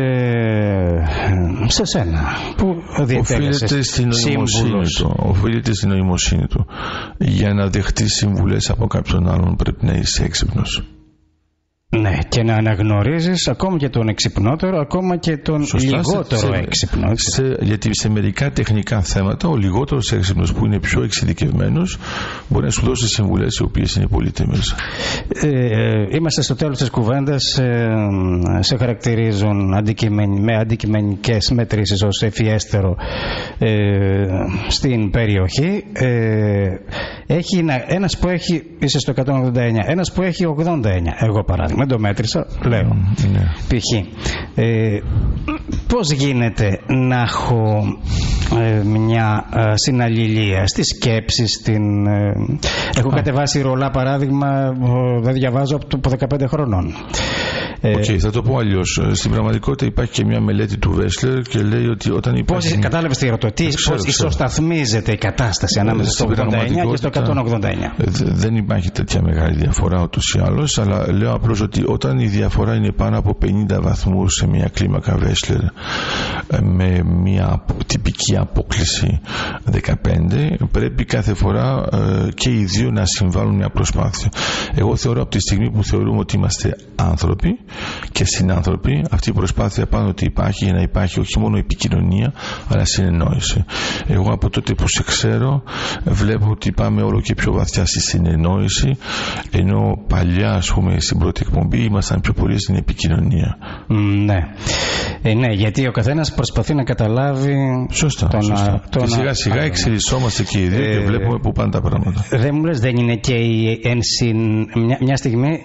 σε σένα που οφείλεται στην νοημοσύνη του. Για να δεχτείς συμβουλές από κάποιον άλλον πρέπει να είσαι έξυπνος. Ναι, και να αναγνωρίζεις ακόμα και τον εξυπνότερο, ακόμα και τον λιγότερο έξυπνο. Γιατί σε μερικά τεχνικά θέματα ο λιγότερος έξυπνος που είναι πιο εξειδικευμένος μπορεί να σου δώσει συμβουλές οι οποίες είναι πολύτιμες. Είμαστε στο τέλος της κουβέντας. Σε χαρακτηρίζουν με αντικειμενικές μετρήσεις ως ευφιέστερο στην περιοχή. έχει ένας που έχει, είσαι στο 189, ένας που έχει 89. Εγώ παράδειγμα, δεν το μέτρησα, λέω. Π.χ. Πώς γίνεται να έχω μια συναλληλία στις σκέψεις, έχω κατεβάσει ρολά παράδειγμα, δεν διαβάζω από 15 χρονών. Θα το πω αλλιώς. Στην πραγματικότητα υπάρχει και μια μελέτη του Βέσλερ και λέει ότι όταν υπάρχει. Πώς κατάλαβες τι ρωτώ, πώς ισοσταθμίζεται η κατάσταση ανάμεσα στο 89 και στο 189. Δεν υπάρχει τέτοια μεγάλη διαφορά ούτως ή άλλως, αλλά λέω απλώς ότι όταν η διαφορά είναι πάνω από 50 βαθμούς σε μια κλίμακα Βέσλερ με μια τυπική απόκληση 15, πρέπει κάθε φορά και οι δύο να συμβάλλουν μια προσπάθεια. Εγώ θεωρώ από τη στιγμή που θεωρούμε ότι είμαστε άνθρωποι και συνάνθρωποι, αυτή η προσπάθεια πάνω ότι υπάρχει για να υπάρχει όχι μόνο επικοινωνία αλλά συνεννόηση. Εγώ από τότε που σε ξέρω βλέπω ότι πάμε όλο και πιο βαθιά στη συνεννόηση, ενώ παλιά, ας πούμε, στην πρώτη εκπομπή ήμασταν πιο πολύ στην επικοινωνία. Ναι, γιατί ο καθένας προσπαθεί να καταλάβει. Σωστά. Και σιγά σιγά εξελισσόμαστε και οι δύο και βλέπουμε που πάνε τα πράγματα. Δεν μου λες, δεν είναι και μια στιγμή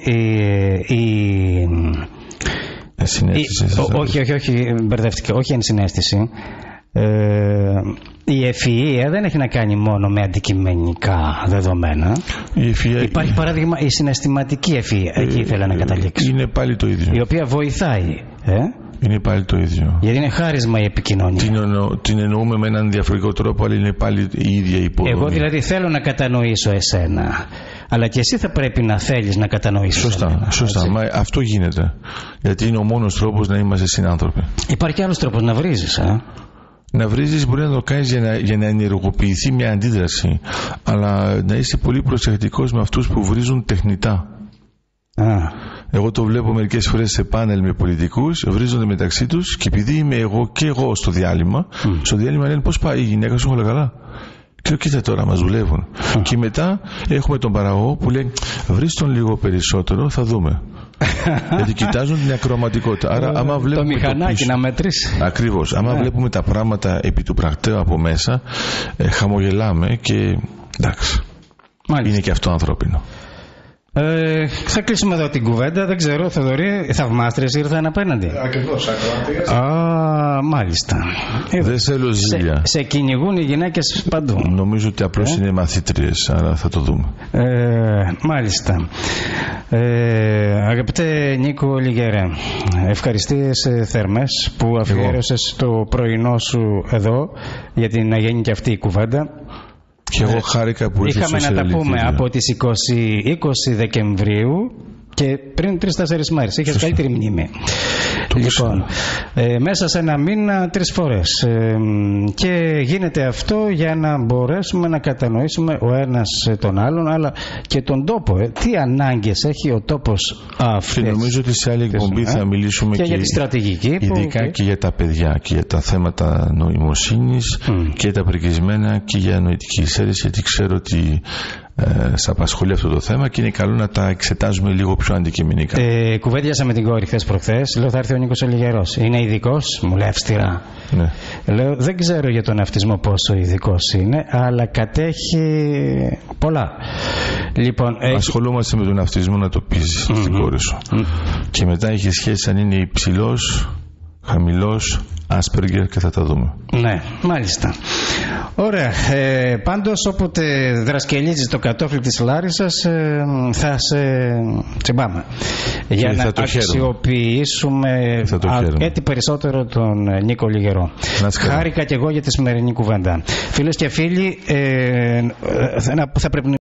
όχι, μπερδεύτηκα, όχι ενσυναίσθηση. Η ευφυΐα δεν έχει να κάνει μόνο με αντικειμενικά δεδομένα. Υπάρχει παράδειγμα η συναισθηματική ευφυΐα, εκεί ήθελα να καταλήξω. Είναι πάλι το ίδιο. Η οποία βοηθάει. Είναι πάλι το ίδιο. Γιατί είναι χάρισμα η επικοινωνία. Την εννοούμε με έναν διαφορετικό τρόπο, αλλά είναι πάλι η ίδια υποδομή. Εγώ δηλαδή θέλω να κατανοήσω εσένα, αλλά και εσύ θα πρέπει να θέλεις να κατανοήσεις. Σωστά. Μα αυτό γίνεται. Γιατί είναι ο μόνος τρόπος να είμαστε συνάνθρωποι. Υπάρχει και άλλος τρόπος να βρίζεις. Να βρίζεις μπορεί να το κάνεις για να ενεργοποιηθεί μια αντίδραση, αλλά να είσαι πολύ προσεκτικός με αυτούς που βρίζουν τεχνητά. Εγώ το βλέπω μερικές φορές σε πάνελ με πολιτικούς, βρίζονται μεταξύ τους και επειδή είμαι εγώ στο διάλειμμα, στο διάλειμμα λένε πώς πάει η γυναίκα σου, όλα καλά. Και λέω, κοίτα τώρα, μας δουλεύουν. Και μετά έχουμε τον παραγωγό που λέει, βρεις τον λίγο περισσότερο, θα δούμε. Γιατί κοιτάζουν την ακροαματικότητα. Άρα, άμα βλέπουμε το μηχανάκι να μετρήσει. Ακριβώς. Άμα βλέπουμε τα πράγματα επί του πρακτέου από μέσα, χαμογελάμε και εντάξει. Είναι και αυτό ανθρώπινο. Θα κλείσουμε εδώ την κουβέντα. Δεν ξέρω, Θοδωρή, οι θαυμάστριες ήρθαν απέναντι. Ακριβώς, ακροατίες. Μάλιστα. Δεν θέλω ζήλια. Σε κυνηγούν οι γυναίκες παντού. Νομίζω ότι απλώς είναι μαθήτριες, άρα θα το δούμε. Μάλιστα. Αγαπητέ Νίκο Λιγερέ, ευχαριστίες θερμές που αφιέρωσες το πρωινό σου εδώ για να γίνει και αυτή η κουβέντα. Και εγώ χάρηκα που είχαμε να τα πούμε από τις 20 Δεκεμβρίου και πριν 3-4 μέρες. Είχες καλύτερη μνήμη. Λοιπόν, μέσα σε ένα μήνα 3 φορές. Και γίνεται αυτό για να μπορέσουμε να κατανοήσουμε ο ένας τον άλλον, αλλά και τον τόπο. Τι ανάγκες έχει ο τόπος αυτές. Και νομίζω ότι σε άλλη εκπομπή θα μιλήσουμε και για τη στρατηγική. Ειδικά και για τα παιδιά και για τα θέματα νοημοσύνης και τα πρικισμένα και για νοητική εξαίρεση, γιατί ξέρω ότι σε απασχολεί αυτό το θέμα και είναι καλό να τα εξετάζουμε λίγο πιο αντικειμενικά. Κουβέντιασα με την κόρη χθες-προχθές. Λέω θα έρθει ο Νίκος ο Λιγερός. Είναι ειδικός, μου λέει αυστηρά. Ναι. Λέω δεν ξέρω για τον αυτισμό πόσο ειδικός είναι, αλλά κατέχει πολλά. Λοιπόν, ασχολούμαστε με τον αυτισμό, να το πεις στην κόρη σου. Και μετά έχει σχέση αν είναι υψηλός, χαμηλός, Asperger και θα τα δούμε. Ναι, μάλιστα. Ωραία. Πάντως όποτε δρασκελίζεις το κατόφλι της Λάρισσας θα σε τσιμπάμε για να αξιοποιήσουμε έτσι περισσότερο τον Νίκο Λιγερό. Χάρηκα και εγώ για τη σημερινή κουβέντα. Φίλες και φίλοι, θα πρέπει